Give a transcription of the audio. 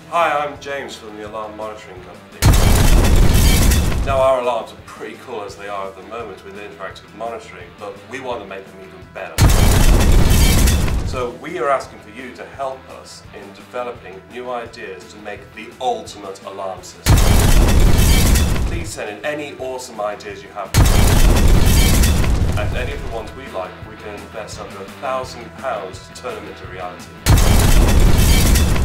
Hi, I'm James from the Alarm Monitoring Company. Now, our alarms are pretty cool as they are at the moment with interactive monitoring, but we want to make them even better. So we are asking for you to help us in developing new ideas to make the ultimate alarm system. Please send in any awesome ideas you have. And any of the ones we like, we can invest under £1,000 to turn them into reality.